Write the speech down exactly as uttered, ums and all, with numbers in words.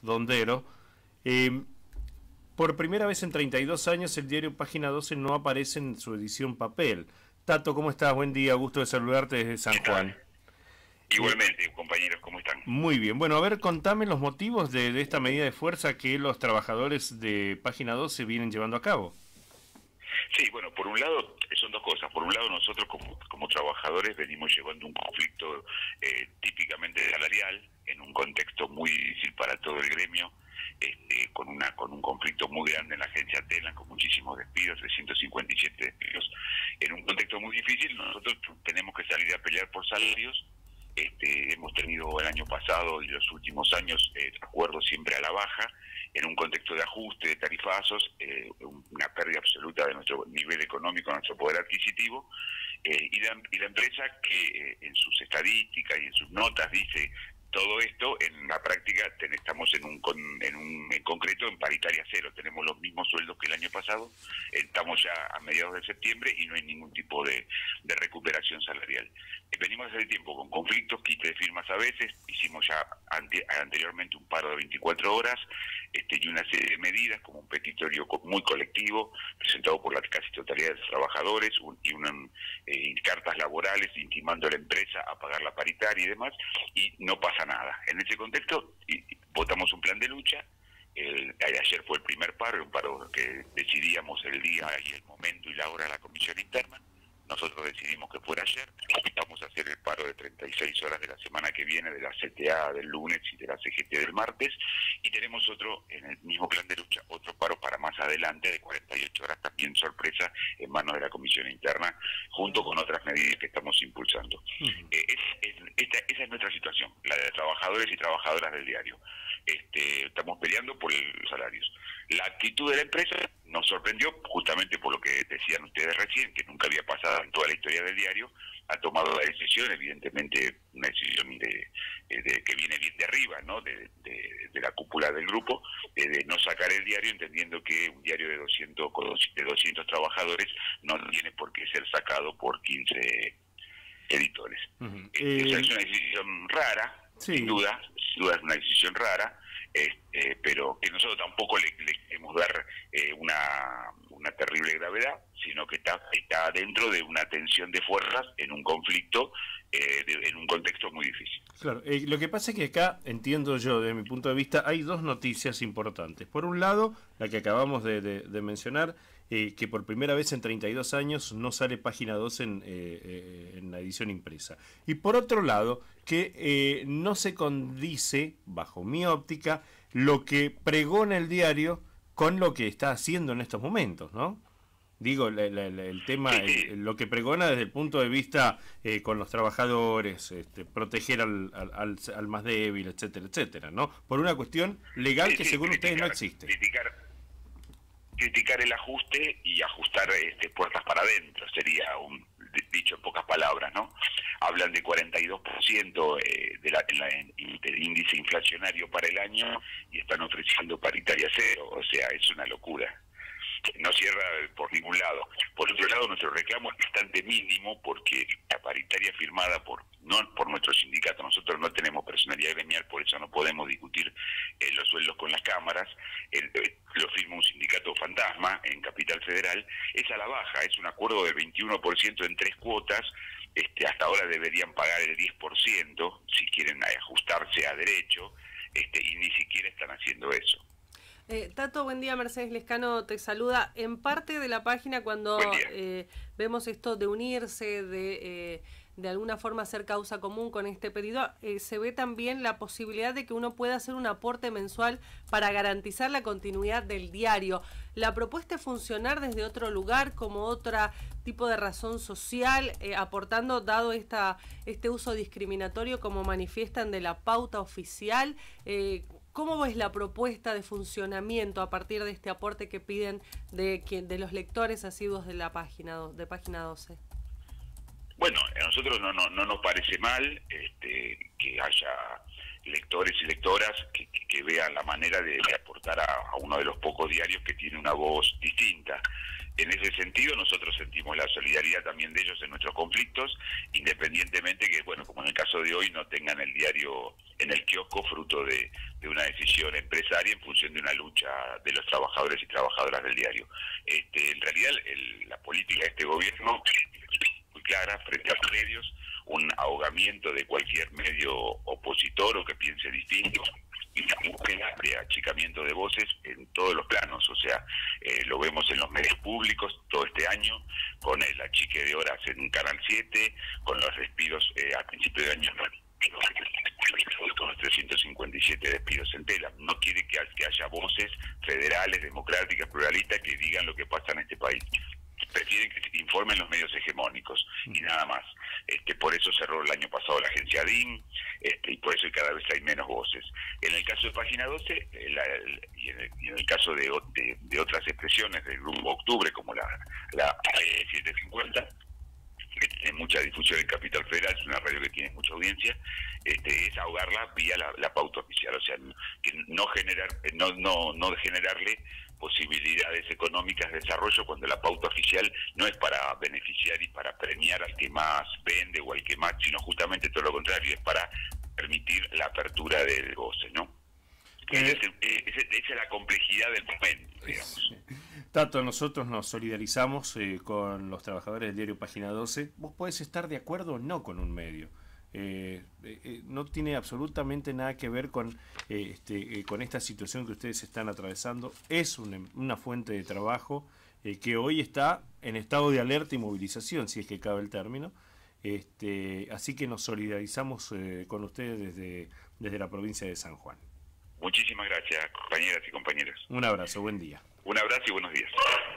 Dondero. Eh, por primera vez en treinta y dos años el diario Página doce no aparece en su edición papel. Tato, ¿cómo estás? Buen día, gusto de saludarte desde San Juan. Igualmente, eh, compañeros, ¿cómo están? Muy bien. Bueno, a ver, contame los motivos de, de esta medida de fuerza que los trabajadores de Página doce vienen llevando a cabo. Sí, bueno, por un lado son dos cosas. Por un lado, nosotros como, como trabajadores venimos llevando un conflicto eh, típicamente salarial en un contexto muy difícil para todo el gremio, este, con una con un conflicto muy grande en la agencia Telan, con muchísimos despidos, trescientos cincuenta y siete despidos. En un contexto muy difícil, nosotros tenemos que salir a pelear por salarios. Este, hemos tenido el año pasado y los últimos años eh, acuerdos siempre a la baja, en un contexto de ajuste, de tarifazos, eh, una pérdida absoluta de nuestro nivel económico, nuestro poder adquisitivo, eh, y, la, y la empresa que eh, en sus estadísticas y en sus notas dice todo esto, en la práctica ten, estamos en un, con, en un en concreto en paritaria cero, tenemos los mismos sueldos que el año pasado, estamos ya a mediados de septiembre y no hay ningún tipo de, de recuperación salarial. Venimos hace tiempo con conflictos, quite de firmas a veces, hicimos ya ante, anteriormente un paro de veinticuatro horas este, y una serie de medidas como un petitorio muy colectivo presentado por la casi totalidad de los trabajadores un, y una, eh, cartas laborales intimando a la empresa a pagar la paritaria y demás, y no pasa nada. En ese contexto y, y votamos un plan de lucha. El, ayer fue el primer paro, un paro que decidíamos el día y el momento y la hora de la comisión interna. Nosotros decidimos que fuera ayer. Vamos a hacer el paro de treinta y seis horas de la semana que viene, de la C T A del lunes y de la C G T del martes. Y tenemos otro, en el mismo plan de lucha, otro paro para más adelante de cuarenta y ocho horas, también sorpresa, en manos de la comisión interna, junto con otras medidas que estamos impulsando. Uh-huh. eh, es, es, esta, esa es nuestra situación, la de trabajadores y trabajadoras del diario. Este, estamos peleando por los salarios. La actitud de la empresa nos sorprendió justamente por lo que decían ustedes recién, que nunca había pasado en toda la historia del diario. Ha tomado la decisión, evidentemente una decisión de, de que viene bien de arriba, ¿no? de, de, de la cúpula del grupo, de, de no sacar el diario, entendiendo que un diario de doscientos, de doscientos trabajadores no tiene por qué ser sacado por quince editores. Uh-huh. eh, Esa es una decisión rara, sí. sin duda, sin duda es una decisión rara, este, pero que nosotros tampoco le, le queremos dar eh, una, una terrible gravedad, sino que está, está dentro de una tensión de fuerzas en un conflicto, eh, de, en un contexto muy difícil. Claro, eh, lo que pasa es que acá, entiendo yo, desde mi punto de vista, hay dos noticias importantes. Por un lado, la que acabamos de, de, de mencionar, eh, que por primera vez en treinta y dos años no sale Página doce en, eh, eh, en la edición impresa. Y por otro lado, que eh, no se condice, bajo mi óptica, lo que pregona el diario con lo que está haciendo en estos momentos, ¿no? Digo, la, la, la, el tema, sí, sí. El, lo que pregona desde el punto de vista eh, con los trabajadores, este, proteger al, al, al, al más débil, etcétera, etcétera, ¿no? Por una cuestión legal sí, que sí, según criticar, ustedes no existe. Criticar, criticar el ajuste y ajustar este, puertas para adentro, sería un dicho en pocas palabras, ¿no? Hablan de cuarenta y dos por ciento eh, de la, en la, en, del índice inflacionario para el año y están ofreciendo paritaria cero, o sea, es una locura. No cierra por ningún lado. Por otro lado, nuestro reclamo es bastante mínimo porque la paritaria firmada por no por nuestro sindicato, nosotros no tenemos personalidad gremial, por eso no podemos discutir eh, los sueldos con las cámaras, el, eh, lo firma un sindicato fantasma en Capital Federal, es a la baja, es un acuerdo del veintiuno por ciento en tres cuotas, este, hasta ahora deberían pagar el diez por ciento si quieren ajustarse a derecho, este, y ni siquiera están haciendo eso. Eh, Tato, buen día, Mercedes Lescano te saluda. En parte de la página cuando eh, vemos esto de unirse, de, eh, de alguna forma hacer causa común con este pedido, eh, se ve también la posibilidad de que uno pueda hacer un aporte mensual para garantizar la continuidad del diario. ¿La propuesta es funcionar desde otro lugar, como otro tipo de razón social, eh, aportando, dado esta este uso discriminatorio como manifiestan de la pauta oficial? Eh, ¿Cómo ves la propuesta de funcionamiento a partir de este aporte que piden de, de los lectores asiduos de la página de Página doce? Bueno, a nosotros no, no, no nos parece mal este, que haya lectores y lectoras que, que, que vean la manera de, de aportar a, a uno de los pocos diarios que tiene una voz distinta. En ese sentido, nosotros sentimos la solidaridad también de ellos en nuestros conflictos, independientemente que, bueno, como en el caso de hoy, no tengan el diario en el kiosco fruto de, de una decisión empresaria en función de una lucha de los trabajadores y trabajadoras del diario. Este, en realidad, el, la política de este gobierno es muy clara frente a los medios, un ahogamiento de cualquier medio opositor o que piense distinto, y la búsqueda de achicamiento de voces en todos los planos, o sea, eh, lo vemos en los medios públicos todo este año, con el achique de horas en Canal siete, con los despidos eh, a principio de año, con los trescientos cincuenta y siete despidos en tela. No quiere que, que haya voces federales, democráticas, pluralistas que digan lo que pasa en este país. Prefieren que se informen los medios hegemónicos y nada más. Este, por eso cerró el año pasado la agencia D I M, este, y por eso cada vez hay menos voces. En el caso de Página doce, la, el, y, en el, y en el caso de, de, de otras expresiones del Grupo Octubre, como la, la setecientos cincuenta, que tiene mucha difusión en Capital Federal, es una radio que tiene mucha audiencia, este, es ahogarla vía la, la pauta oficial, o sea, que no generar, no, no, no generarle posibilidades económicas de desarrollo cuando la pauta oficial no es para beneficiar y para premiar al que más vende o al que más, sino justamente todo lo contrario, es para permitir la apertura del goce, ¿no? Eh, esa, es, esa es la complejidad del momento, digamos. Tato, nosotros nos solidarizamos eh, con los trabajadores del diario Página doce. Vos podés estar de acuerdo o no con un medio. Eh, eh, no tiene absolutamente nada que ver con, eh, este, eh, con esta situación que ustedes están atravesando. Es una, una fuente de trabajo eh, que hoy está en estado de alerta y movilización, si es que cabe el término. Este, así que nos solidarizamos eh, con ustedes desde, desde la provincia de San Juan. Muchísimas gracias, compañeras y compañeros. Un abrazo, buen día. Un abrazo y buenos días.